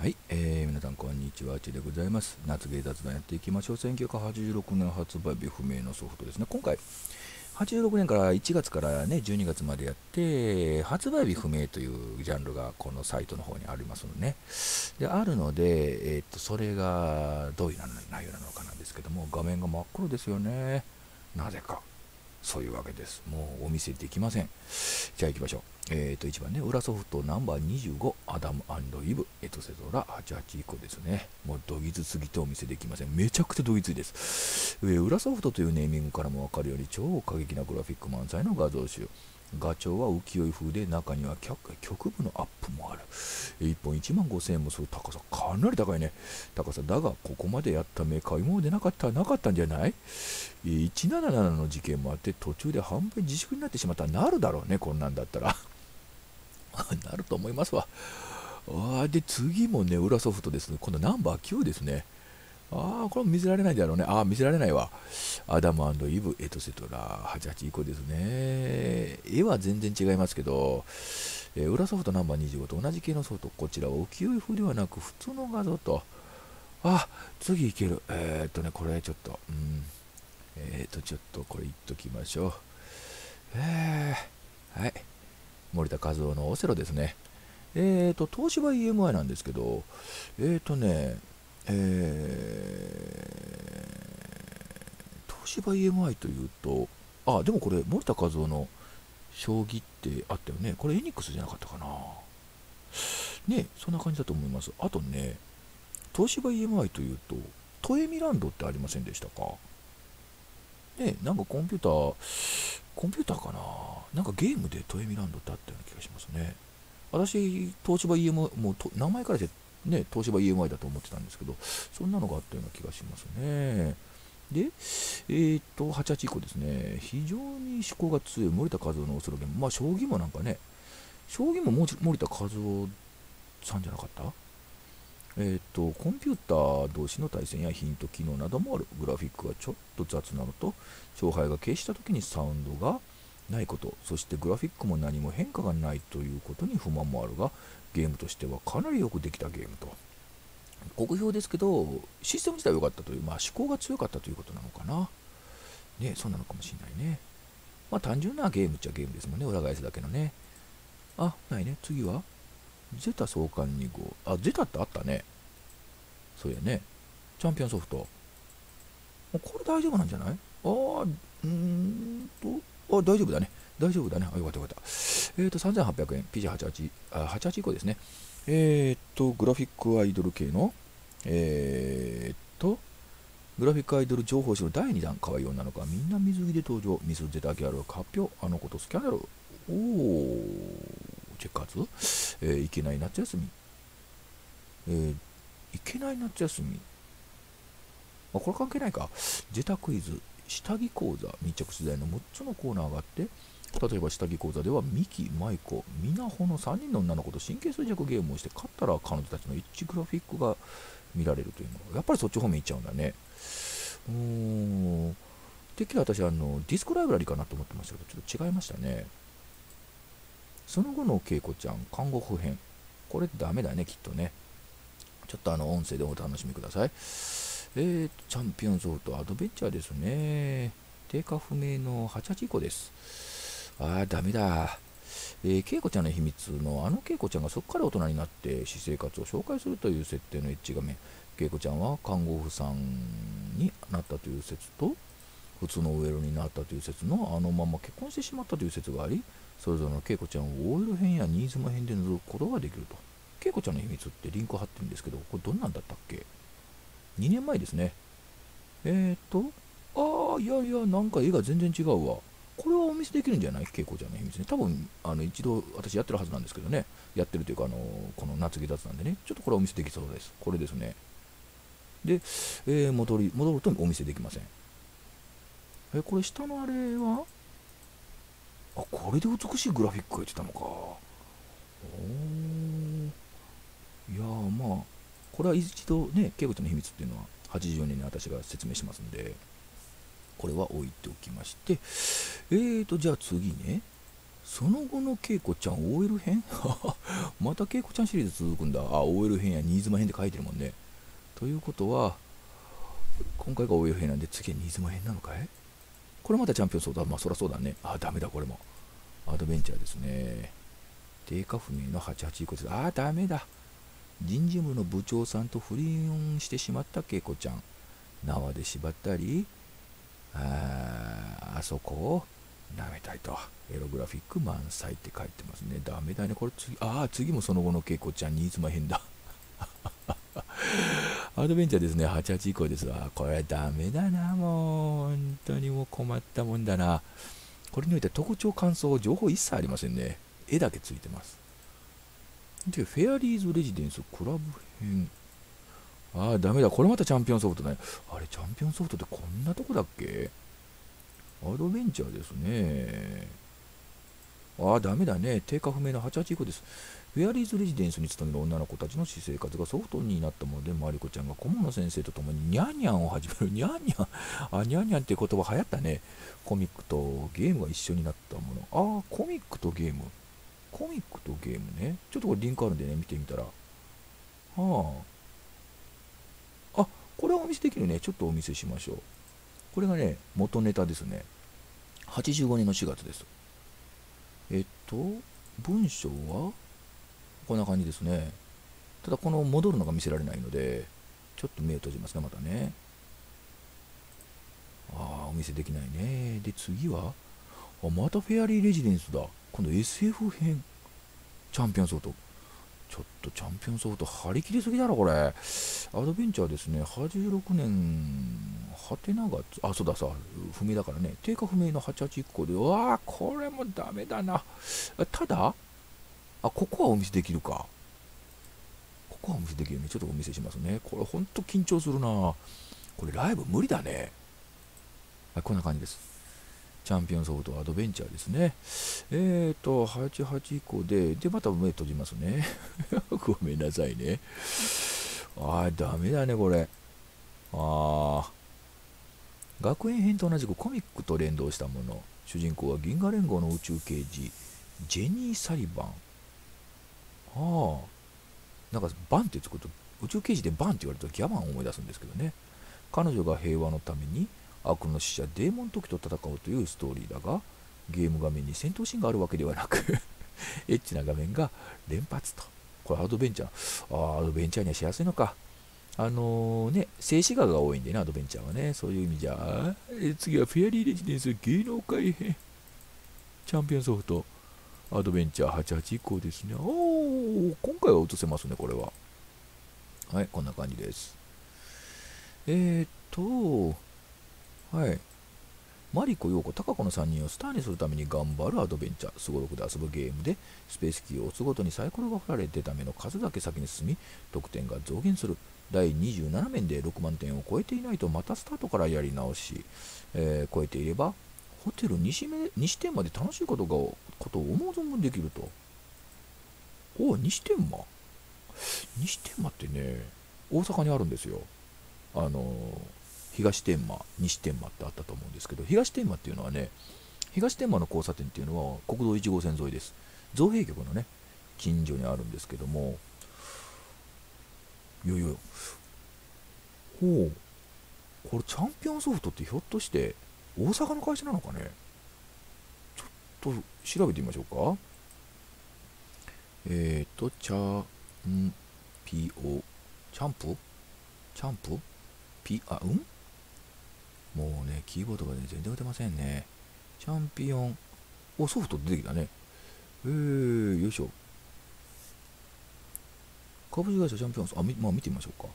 はい、皆さんこんにちは、あちでございます。夏芸雑談やっていきましょう。1986年発売日不明のソフトですね。今回、86年から1月からね、12月までやって、発売日不明というジャンルがこのサイトの方にありますのでね。で、あるので、それがどういう内容なのかなんですけども、画面が真っ黒ですよね。なぜか。そういうわけです。もうお見せできません。じゃあ行きましょう。1番ね、裏ソフトナンバー25、アダムイブ、エトセトラ88以降ですね。もうどぎつすぎてお見せできません。めちゃくちゃどぎついです。裏ソフトというネーミングからもわかるように超過激なグラフィック満載の画像集。画調は浮世絵風で中には局部のアップもある。1本1万5000円もする高さ、かなり高いね。高さだが、ここまでやったメーカー今までなかったんじゃない？ 177 の事件もあって途中で販売自粛になってしまったらなるだろうね、こんなんだったら。なると思いますわ。で、次もね、裏ソフトですね。今度ナンバー9ですね。これも見せられないだろうね。見せられないわ。アダムイブ、エトセトラ、88以降ですね。絵は全然違いますけど、裏ソフトナンバー25と同じ系のソフト、こちらは浮世絵風ではなく普通の画像と、次いける。これちょっと、ちょっとこれ言っときましょう。はい。森田和夫のオセロですね。東芝 EMI なんですけど、東芝 EMI というと、でもこれ、森田和夫の将棋ってあったよね。これエニックスじゃなかったかな。ね、そんな感じだと思います。あとね、東芝 EMI というと、トエミランドってありませんでしたか？ね、なんかコンピューターかな、なんかゲームでトエミランドってあったような気がしますね。私、東芝 EMI、もう名前からしてね、東芝 EMI だと思ってたんですけど、そんなのがあったような気がしますね。で、88以降ですね、非常に思考が強い森田和夫のオセロゲーム、将棋もなんかね、将棋も森田和夫さんじゃなかった？コンピューター同士の対戦やヒント機能などもある。グラフィックがちょっと雑なのと、勝敗が消した時にサウンドがないこと、そしてグラフィックも何も変化がないということに不満もあるが、ゲームとしてはかなりよくできたゲームと。酷評ですけど、システム自体は良かったという、思考が強かったということなのかな。ね、そうなのかもしれないね。単純なゲームっちゃゲームですもんね、裏返すだけのね。ないね。次はゼタ創刊2号。ゼタってあったね。そうやね。チャンピオンソフト。これ大丈夫なんじゃない？大丈夫だね。大丈夫だね。よかったよかった。3800円。PG88、88以降ですね。グラフィックアイドル系の、グラフィックアイドル情報誌の第2弾、可愛い女の子はみんな水着で登場。ミスゼタギャル発表。あの子とスキャンダル。チェッカーズ、いけない夏休み。いけない夏休み。これ関係ないか。ゼタクイズ、下着講座、密着取材の6つのコーナーがあって、例えば下着講座ではミキ、マイコ、ミナホの3人の女の子と神経衰弱ゲームをして勝ったら彼女たちの一致グラフィックが見られるというの。やっぱりそっち方面行っちゃうんだね。てっきり私ディスクライブラリかなと思ってましたけど、ちょっと違いましたね。その後の恵子ちゃん、看護婦編。これダメだね、きっとね。ちょっと音声でお楽しみください。チャンピオンソフトアドベンチャーですね。定価不明の88以降です。ダメだ。恵子ちゃんの秘密の恵子ちゃんがそっから大人になって私生活を紹介するという設定のエッジ画面。恵子ちゃんは看護婦さんになったという説と、普通の OL になったという説のまま結婚してしまったという説があり、それぞれの恵子ちゃんを OL 編や新妻編で覗くことができると。恵子ちゃんの秘密ってリンク貼ってるんですけど、これどんなんだったっけ？ 2 年前ですね。いやいや、なんか絵が全然違うわ。これはお見せできるんじゃない？恵子ちゃんの秘密ね。多分、一度私やってるはずなんですけどね。やってるというか、この夏木雑なんでね。ちょっとこれお見せできそうです。これですね。で、戻るとお見せできません。これ下のあれはこれで美しいグラフィックが言ってたのか。いやこれは一度ね、恵子ちゃんの秘密っていうのは84年に私が説明しますんで、これは置いておきまして、じゃあ次ね。 その後の恵子ちゃん OL 編また恵子ちゃんシリーズ続くんだ。あ、OL 編や新妻編で書いてるもんね。ということは、今回が OL 編なんで次は新妻編なのかい。これまたチャンピオンソード。まあそりゃそうだね。あ、ダメだ、これも。アドベンチャーですね。定価不明の88以降です。あ、ダメだ。人事部の部長さんと不倫してしまった恵子ちゃん。縄で縛ったり、あそこを舐めたいと。エログラフィック満載って書いてますね。ダメだね。これ次もその後の恵子ちゃん新妻編だ。アドベンチャーですね。88以降ですわ。これダメだな。もう、本当にもう困ったもんだな。これにおいては特徴、感想、情報一切ありませんね。絵だけついてます。で、フェアリーズ・レジデンス・クラブ編。ああ、ダメだ。これまたチャンピオンソフトだね。あれ、チャンピオンソフトってこんなとこだっけ。アドベンチャーですね。ああ、ダメだね。定価不明の88以降です。フェアリーズ・レジデンスに勤める女の子たちの私生活がソフトになったもので、マリコちゃんが顧問の先生と共にニャンニャンを始める。ニャンニャン。あ、ニャンニャンって言葉流行ったね。コミックとゲームが一緒になったもの。ああ、コミックとゲーム。コミックとゲームね。ちょっとこれリンクあるんでね、見てみたら。はあ。あ、これはお見せできるね。ちょっとお見せしましょう。これがね、元ネタですね。85年の4月です。文章はこんな感じですね。ただこの戻るのが見せられないので、ちょっと目を閉じますね、またね。ああ、お見せできないね。で、次は、またフェアリーレジデンスだ。今度 SF 編。チャンピオンソフト。ちょっとチャンピオンソフト張り切りすぎだろ、これ。アドベンチャーですね。86年、はてながあ、そうださ、不明だからね。定価不明の88以降で、うわー、これもダメだな。ただ、ここはお見せできるか。ここはお見せできるね。ちょっとお見せしますね。これほんと緊張するな。これライブ無理だね。はい、こんな感じです。チャンピオンソフトアドベンチャーですね。88以降で、また目閉じますね。ごめんなさいね。ダメだね、これ。学園編と同じくコミックと連動したもの。主人公は銀河連合の宇宙刑事、ジェニー・サリバン。なんかバンってつくと、宇宙刑事でバンって言われるとギャバンを思い出すんですけどね。彼女が平和のために悪の使者デーモントキと戦おうというストーリーだが、ゲーム画面に戦闘シーンがあるわけではなくエッチな画面が連発と。これアドベンチャー。アドベンチャーにはしやすいのか。静止画が多いんでね、アドベンチャーはね。そういう意味じゃ。次はフェアリーレジデンス芸能界編。チャンピオンソフト。アドベンチャー88以降ですね。今回は映せますね、これは。はい、こんな感じです。はい。マリコ、ヨーコ、タカコの3人をスターにするために頑張るアドベンチャー。すごろくで遊ぶゲームで、スペースキーを押すごとにサイコロが振られてための数だけ先に進み、得点が増減する。第27面で6万点を超えていないと、またスタートからやり直し、超えていれば、ホテル西天満で楽しいことを思う存分できると。西天満。西天満ってね、大阪にあるんですよ。東天満、西天満ってあったと思うんですけど、東天満っていうのはね、東天満の交差点っていうのは国道1号線沿いです。造幣局のね、近所にあるんですけども、いやいや、これチャンピオンソフトってひょっとして大阪の会社なのかね。ちょっと調べてみましょうか。チャンピオ、チャンプもうね、キーボードがね、全然打てませんね。チャンピオン、ソフト出てきたね。よいしょ。株式会社チャンピオンソフト、見てみましょうか。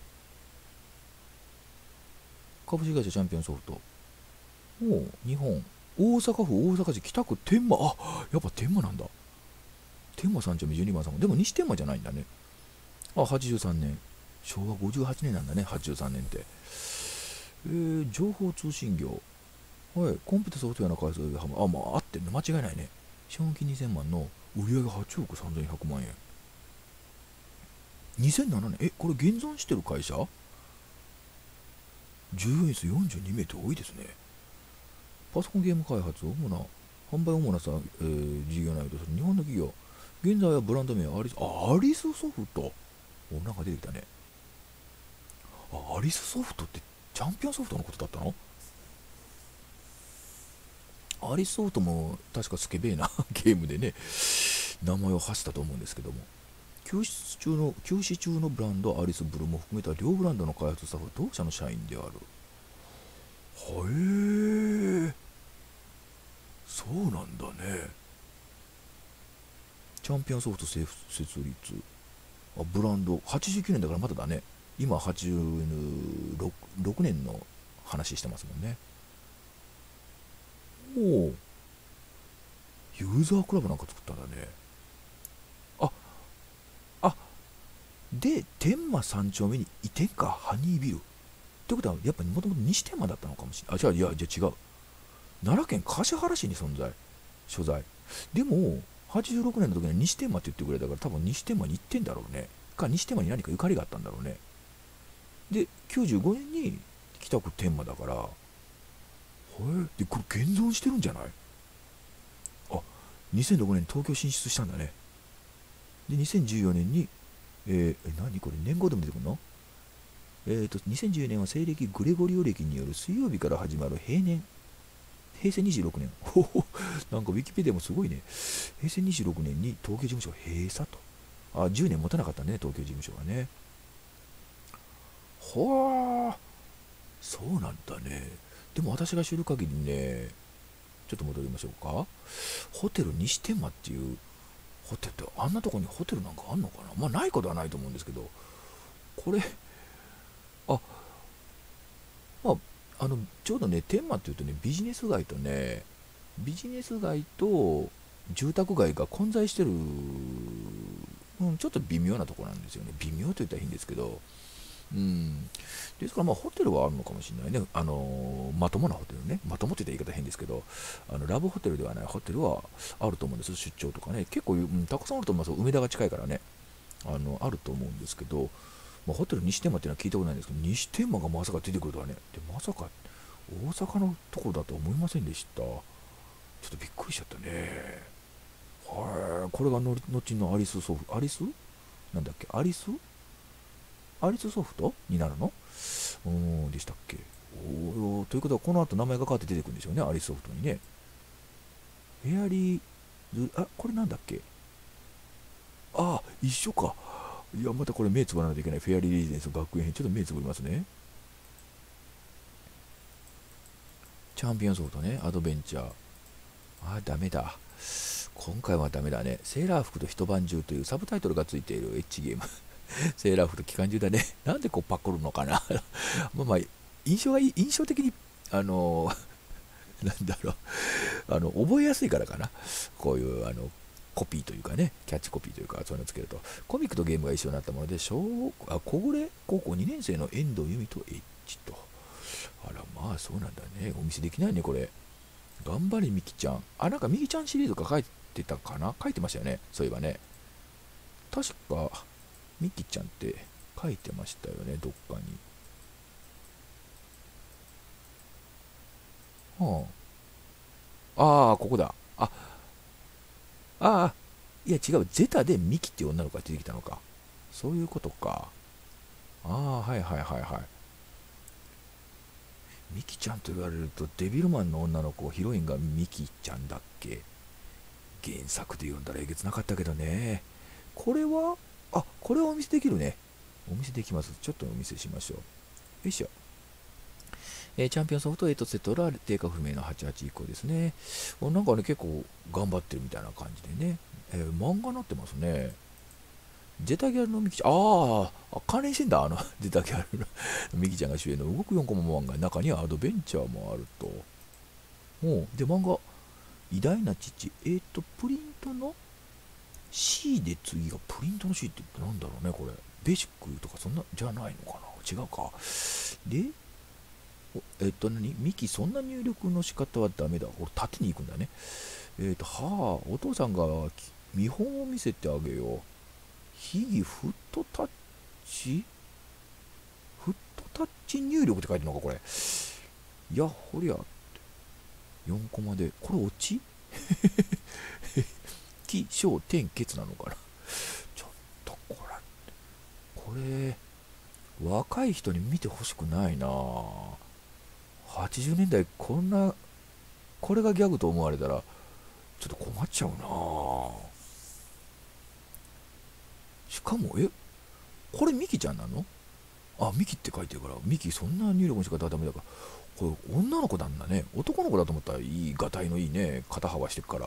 株式会社チャンピオンソフト。日本。大阪府大阪市北区天満。やっぱ天満なんだ。天満3丁目12番さん。でも西天満じゃないんだね。83年。昭和58年なんだね、83年って。情報通信業。はい、コンピュータソフトウェアの開発で合ってるね。間違いないね。資本金2000万の売上8億3100万円。2007年。これ現存してる会社？従業員数42名って多いですね。パソコンゲーム開発、主な販売主なさ、事業内とする日本の企業。現在はブランド名はアリスソフト。お、なんか出てきたね。アリスソフトってチャンピオンソフトのことだったの？アリスソフトも確かスケベーなゲームでね、名前を発したと思うんですけども、休止中のブランドアリスブルーも含めた両ブランドの開発スタッフは同社の社員である。へえ、そうなんだね。チャンピオンソフト設立。ブランド89年だからまだだね。今86年の話してますもんね。おお、ユーザークラブなんか作ったんだね。あ、あ、で、天満三丁目に移転か、ハニービル。ってことは、やっぱりもともと西天満だったのかもしれない。じゃあ違う。奈良県橿原市に所在。でも、86年の時には西天満って言ってくれたから、多分西天満に行ってんだろうね。西天満に何かゆかりがあったんだろうね。で、95年に北区天満だから、で、これ現存してるんじゃない？あ、2006年に東京進出したんだね。で、2014年に、何これ、年号でも出てくるの？2014年は西暦グレゴリオ暦による水曜日から始まる平成26年。ほほ、なんかウィキペディアもすごいね。平成26年に東京事務所閉鎖と。10年持たなかったね、東京事務所がね。ほー、そうなんだね。でも私が知る限りね、ちょっと戻りましょうか。ホテル西天満っていうホテルって、あんなとこにホテルなんかあんのかな？まあないことはないと思うんですけど、これ、あ、まあ、ちょうどね、天満っていうとね、ビジネス街と住宅街が混在してる、ちょっと微妙なところなんですよね。微妙と言ったらいいんですけど、うん。ですから、まあ、ホテルはあるのかもしれないね。まともなホテルね。まともって言ったら言い方変ですけど、ラブホテルではないホテルはあると思うんです。出張とかね。結構、たくさんあると思います。梅田が近いからね。あると思うんですけど、まあ、ホテル西天満っていうのは聞いたことないんですけど、西天満がまさか出てくるとはね。で、まさか大阪のところだと思いませんでした。ちょっとびっくりしちゃったね。これが後のアリスソフト、なんだっけ、アリスソフトになるの？でしたっけ。ということは、この後名前が変わって出てくるんでしょうね、アリスソフトにね。フェアリーこれなんだっけ。一緒か。いや、またこれ目つぶらないといけない。フェアリーレジデンス学園編。ちょっと目つぶりますね。チャンピオンソフトね、アドベンチャー。ダメだ。今回はダメだね。セーラー服と一晩中というサブタイトルがついているエッジゲーム。セーラー服と機関銃だね。なんでこうパクるのかな。まあ、印象的に、なんだろう、覚えやすいからかな。こういう、コピーというかね、キャッチコピーというか、そういうのつけると、コミックとゲームが一緒になったもので、小暮高校2年生の遠藤由美とエッジと。まあそうなんだね。お見せできないね、これ。頑張れ、みきちゃん。なんかみきちゃんシリーズが書いてたかな？書いてましたよね。そういえばね。確か、みきちゃんって書いてましたよね、どっかに。はここだ。いや違う。ゼタでミキっていう女の子が出てきたのか。そういうことか。はいはいはいはい。ミキちゃんと言われると、デビルマンの女の子、ヒロインがミキちゃんだっけ？原作で読んだらえげつなかったけどね。これは、これはお見せできるね。お見せできます。ちょっとお見せしましょう。よいしょ。チャンピオンソフト8セットラ定価不明の88以降ですね。なんかね、結構頑張ってるみたいな感じでね。漫画になってますね。ゼタギャルのミキちゃん、関連してんだ、ゼタギャルのミキちゃんが主演の動く4コマ漫画、中にはアドベンチャーもあると。で、漫画、偉大な父、プリントの C で次が、プリントの C ってなんだろうね、これ。ベーシックとかそんな、じゃないのかな、違うか。で、ミキ、そんな入力の仕方はダメだ。これ、縦に行くんだね。お父さんが見本を見せてあげよう。秘技フットタッチ入力って書いてるのか、これ。いや、ほりゃ、4コマで。これ、オチ起承転結なのかな。ちょっとこれ若い人に見てほしくないな。80年代これがギャグと思われたらちょっと困っちゃうな。しかもこれミキちゃんなの？あ、ミキって書いてるから、ミキそんな入力の仕方はダメだから、これ女の子なんだね。男の子だと思ったらいい、がたいのいいね、肩幅してるから。へ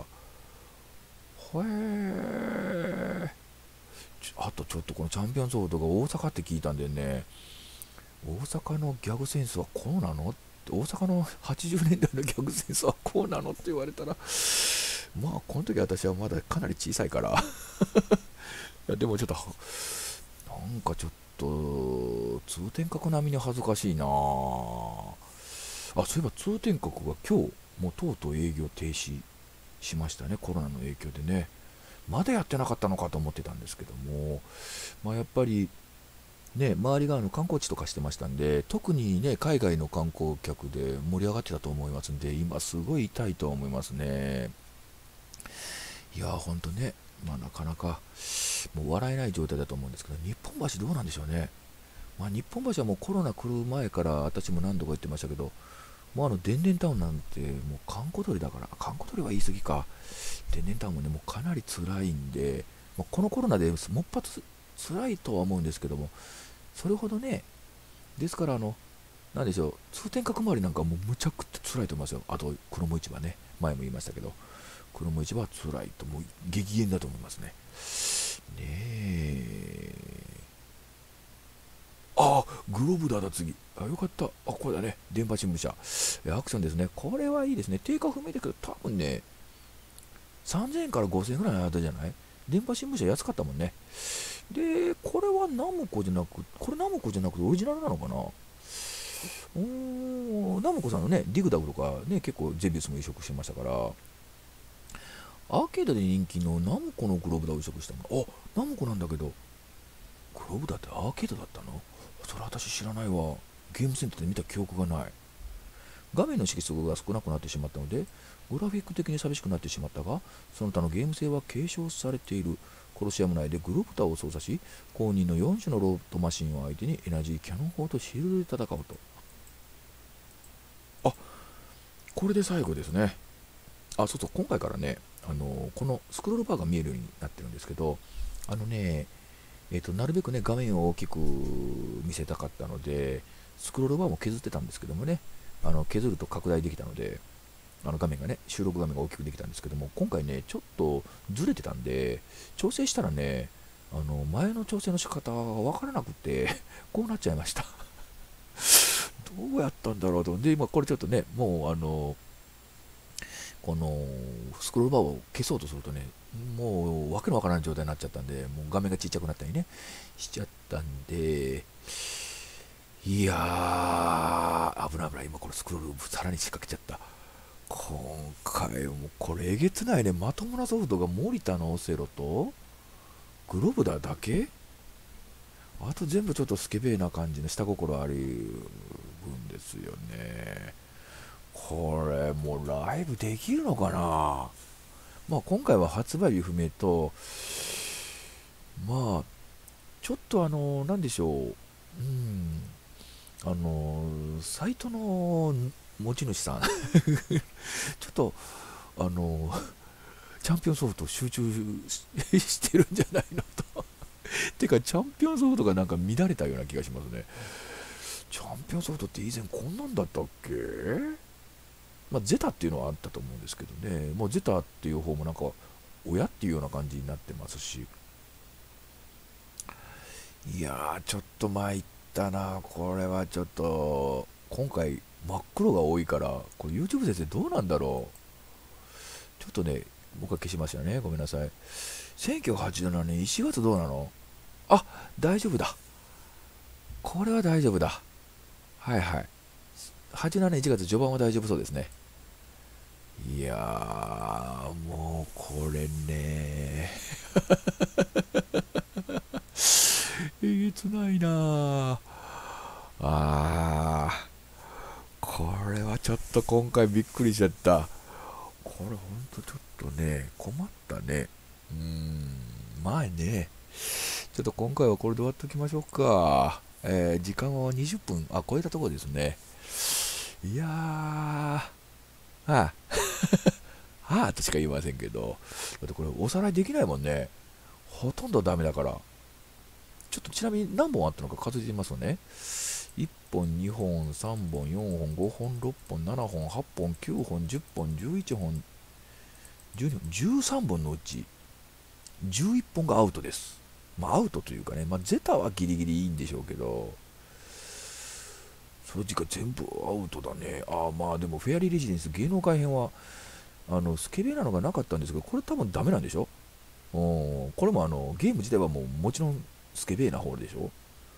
え。あとちょっとこのチャンピオンソードが大阪って聞いたんでね、大阪のギャグセンスはこうなのって、大阪の80年代のギャグセンスはこうなのって言われたら、まあこの時私はまだかなり小さいからいやでもちょっとなんかちょっと通天閣並みに恥ずかしいなあ。そういえば通天閣が今日もうとうとう営業停止しましたね、コロナの影響でね。まだやってなかったのかと思ってたんですけども、やっぱりね、周りが観光地とかしてましたんで、特にね、海外の観光客で盛り上がってたと思いますんで、今すごい痛いと思いますね。いやー、ほんとね、なかなかもう笑えない状態だと思うんですけど、日本橋どうなんでしょうね。日本橋はもうコロナ来る前から私も何度か言ってましたけど、もう電電タウンなんてもう観光鳥だから、観光鳥は言い過ぎか、電電タウンもね、もうかなり辛いんで、このコロナでもっぱつ辛いとは思うんですけども、それほどね、ですからなんでしょう、通天閣周りなんかもうむちゃくちゃ辛いと思いますよ。あと、黒門市場ね、前も言いましたけど、黒門市場は辛いと、もう激減だと思いますね。ねえ。グローブだ、次。よかった。これだね。電波新聞社。アクションですね。これはいいですね。定価不明だけど、多分ね、3000円から5000円ぐらいの間じゃない？電波新聞社安かったもんね。で、これはナムコじゃなく、これナムコじゃなくてオリジナルなのかな。ナムコさんのね、ディグダグとかね、結構ゼビウスも移植してましたから、アーケードで人気のナムコのグローブダを移植したの。ナムコなんだけど、グローブダってアーケードだったの？それ私知らないわ。ゲームセンターで見た記憶がない。画面の色素が少なくなってしまったので、グラフィック的に寂しくなってしまったが、その他のゲーム性は継承されている。コロシアム内でグローブタを操作し、公認の4種のロートマシンを相手にエナジーキャノン砲とシールドで戦うと。これで最後ですね。そうそう、今回からね、このスクロールバーが見えるようになってるんですけど、なるべくね、画面を大きく見せたかったので、スクロールバーも削ってたんですけどもね、削ると拡大できたので、画面がね、収録画面が大きくできたんですけども、今回ね、ちょっとずれてたんで、調整したらね、前の調整の仕方がわからなくて、こうなっちゃいました。どうやったんだろうと。で、今これちょっとね、もうこのスクロールバーを消そうとするとね、もうわけのわからない状態になっちゃったんで、もう画面がちっちゃくなったりね、しちゃったんで、いやー、危ない危ない、今これスクロールさらに仕掛けちゃった。今回もこれえげつないね。まともなソフトが森田のオセロとグローブだだけ。あと全部ちょっとスケベーな感じの下心あるんですよね。これもうライブできるのかな。今回は発売日不明と、ちょっとなんでしょう、サイトの持ち主さんちょっとチャンピオンソフト集中してるんじゃないのとてかチャンピオンソフトがなんか乱れたような気がしますね。チャンピオンソフトって以前こんなんだったっけ？ゼタっていうのはあったと思うんですけどね、もうゼタっていう方もなんか親っていうような感じになってますし、いやー、ちょっと参ったな。これはちょっと今回真っ黒が多いから、これ YouTube 先生どうなんだろう。ちょっとね、僕は消しましたね、ごめんなさい。1987年1月どうなの？大丈夫だ。これは大丈夫だ。はいはい。87年1月序盤は大丈夫そうですね。いやー、もうこれねえげつないなこれはちょっと今回びっくりしちゃった。ここれほんとちょっとね、困ったね。まあね、ちょっと今回はこれで終わっておきましょうか。時間は20分、超えたところですね。いやあとしか言いませんけど、だってこれおさらいできないもんね。ほとんどダメだから。ちょっとちなみに何本あったのか数えてみますよね。1本、2本、3本、4本、5本、6本、7本、8本、9本、10本、11本、12本、13本のうち11本がアウトです。アウトというかね、ゼタはギリギリいいんでしょうけど、その時間全部アウトだね。でもフェアリーレジデンス芸能界編はスケベなのがなかったんですけど、これ多分ダメなんでしょ。これもゲーム自体はもちろんスケベな方でしょ。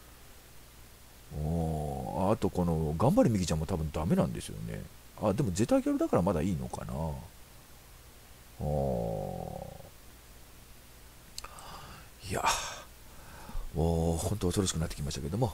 あとこの頑張れミキちゃんも多分ダメなんですよね。でもゼタギャルだからまだいいのかな。いや、もう本当恐ろしくなってきましたけども、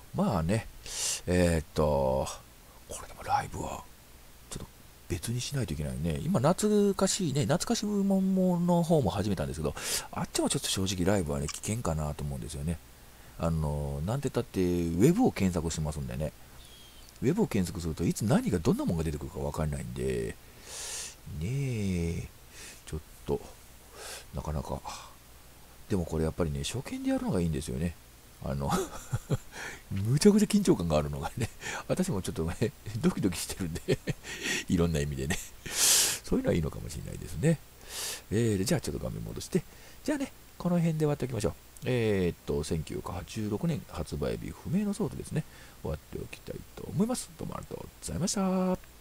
これでもライブはちょっと別にしないといけないね。今懐かしいね、懐かしいものの方も始めたんですけど、あっちもちょっと正直ライブはね、危険かなと思うんですよね。なんて言ったって、ウェブを検索してますんでね。ウェブを検索するといつ何がどんなものが出てくるか分かんないんで、ねえ、ちょっと、なかなか。でもこれやっぱりね、初見でやるのがいいんですよね。あのむちゃくちゃ緊張感があるのがね、私もちょっとね、ドキドキしてるんでいろんな意味でね、そういうのはいいのかもしれないですね。じゃあちょっと画面戻して、じゃあね、この辺で終わっておきましょう。1986年発売日不明のソードですね、終わっておきたいと思います。どうもありがとうございました。